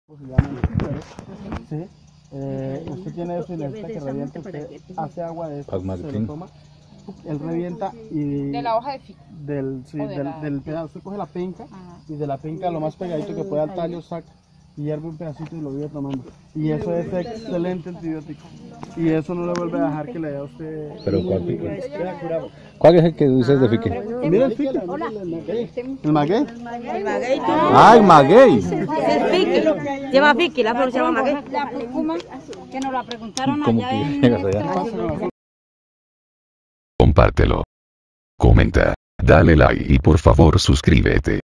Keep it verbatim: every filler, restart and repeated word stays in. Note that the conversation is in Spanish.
Se llama el ¿sí? Eh, usted tiene eso y necesita que reviente, usted hace agua de esto, se lo toma, él revienta y... ¿De la hoja de fico? Del, sí, del, la... del pedazo, usted coge la penca. Ajá. Y de la penca lo más pegadito que pueda al tallo saca y hierve un pedacito y lo vive tomando. Y eso es excelente antibiótico. Y eso no le vuelve a dejar que le dé a usted... Pero ¿cuál, ¿cuál es el que dices de fique? Mira el fique. ¿El maguey? El maguey. Ah, el maguey. El fique. Lleva fique, la flor se llama maguey. La curcuma, que nos la preguntaron ¿Cómo allá que en... llegas allá? Compártelo. Comenta, dale like y por favor suscríbete.